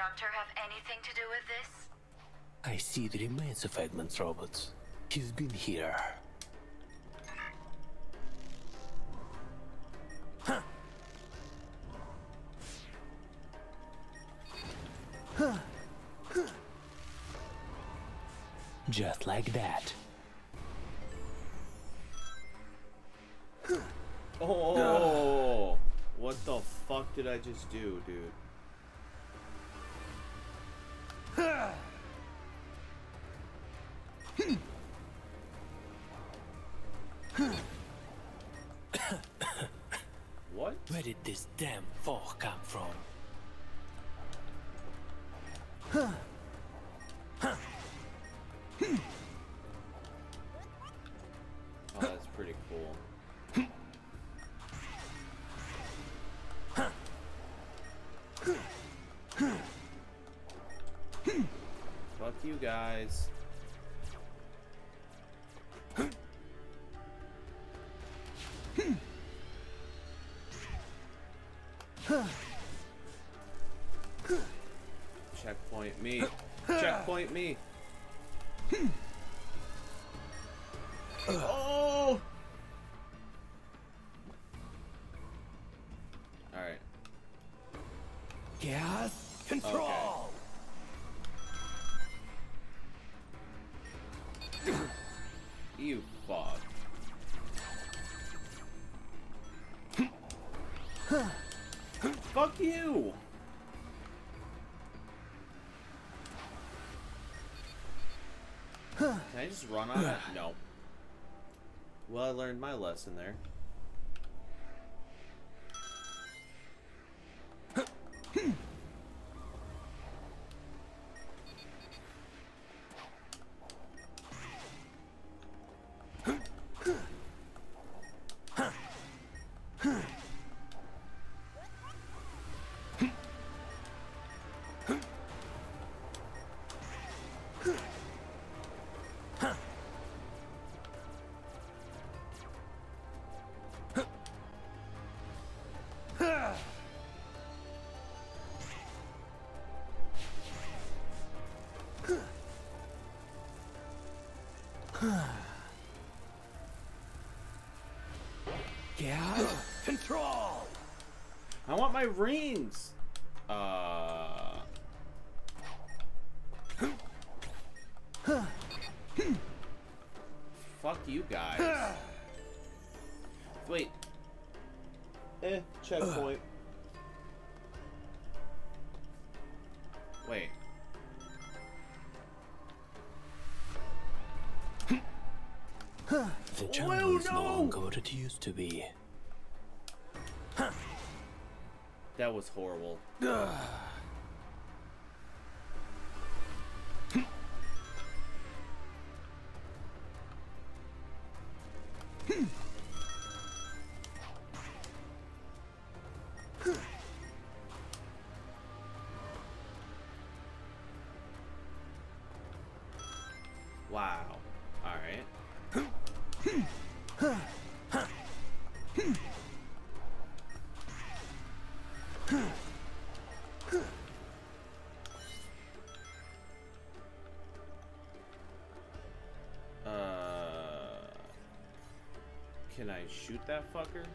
Doctor have anything to do with this? I see the remains of Edmund's robots. He's been here. Huh. Huh. Huh. Just like that. Oh, what the fuck did I just do, dude? What? Where did this damn fog come from? Oh, that's pretty cool. Fuck you guys. Checkpoint me. Checkpoint me. Oh! Alright. Gas control! Okay. You fuck. Fuck you! Can I just run on it? No. Well, I learned my lesson there. Gas control! I want my rings! Fuck you guys. Wait. Checkpoint. Wait. The jungle is no longer what it used to be. That was horrible. Wow. All right. Can I shoot that fucker?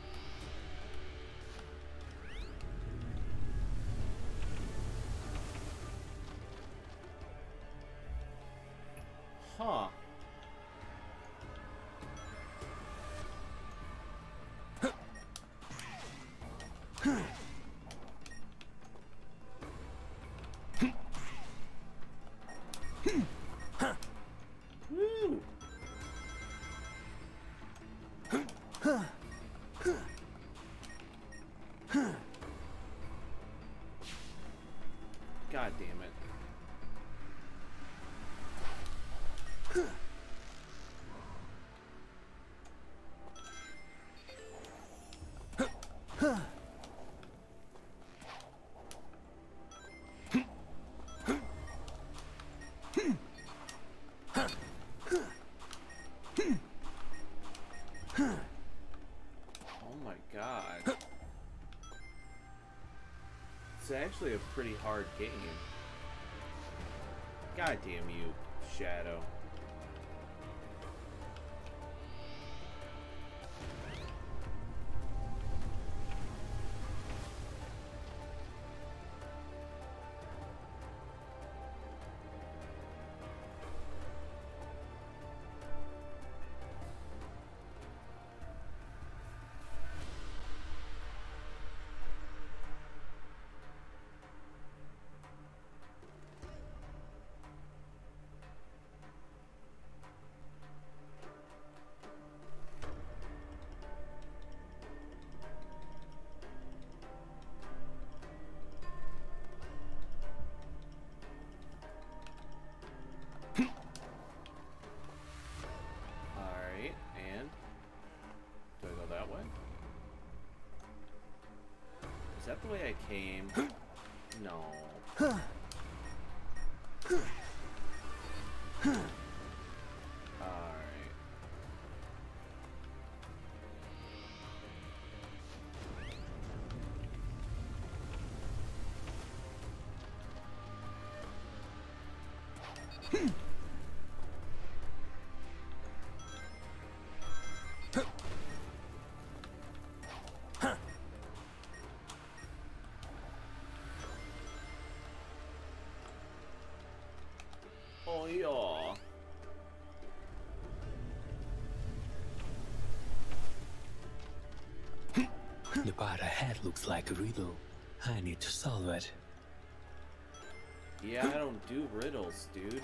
Huh. Woo! God damn it. Oh my god. It's actually a pretty hard game. God damn you, Shadow. Is that the way I came? No. Alright. Oh yeah. The part ahead looks like a riddle. I need to solve it. Yeah, I don't do riddles, dude.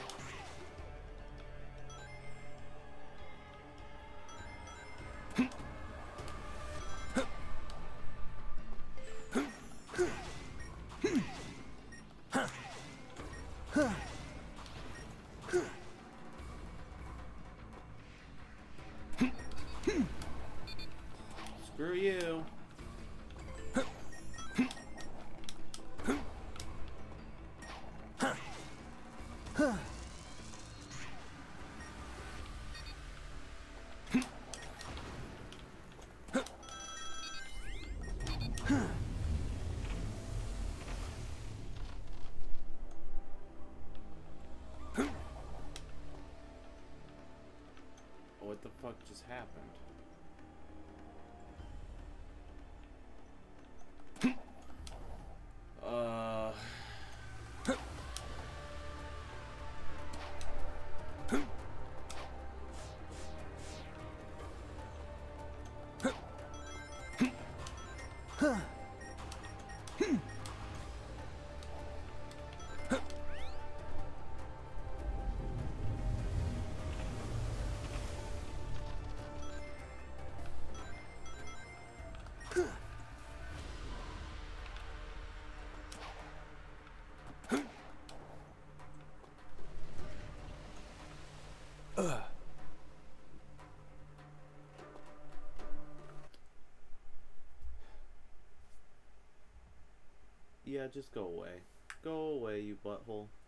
Screw you. What the fuck just happened? Yeah, just go away. Go away, you butthole.